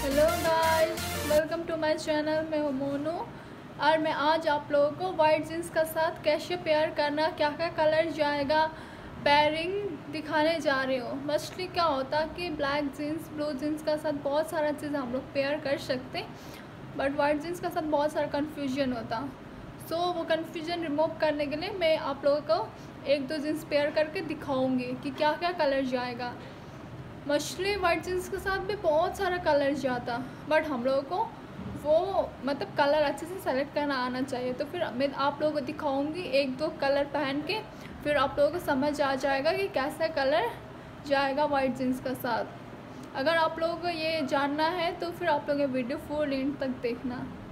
Hello guys, welcome to my channel. मैं हूँ मोनू और मैं आज आप लोगों को वाइट जीन्स का साथ कैसे पेयर करना, क्या क्या कलर जाएगा, पेयरिंग दिखाने जा रही हूँ। मोस्टली क्या होता है कि ब्लैक जीन्स, ब्लू जीन्स का साथ बहुत सारा चीज़ हम लोग पेयर कर सकते, बट वाइट जीन्स का साथ बहुत सारा कन्फ्यूजन होता। सो वो कन्फ्यूजन रिमूव करने के लिए मैं आप लोगों को एक दो जीन्स पेयर करके दिखाऊँगी कि क्या क्या कलर जाएगा। मछली वाइट जीन्स के साथ भी बहुत सारा कलर जाता, बट हम लोगों को वो मतलब कलर अच्छे से सेलेक्ट करना आना चाहिए। तो फिर मैं आप लोगों को दिखाऊंगी एक दो कलर पहन के, फिर आप लोगों को समझ आ जाएगा कि कैसा कलर जाएगा वाइट जीन्स का साथ। अगर आप लोगों को ये जानना है तो फिर आप लोग ये वीडियो फुल एंड तक देखना।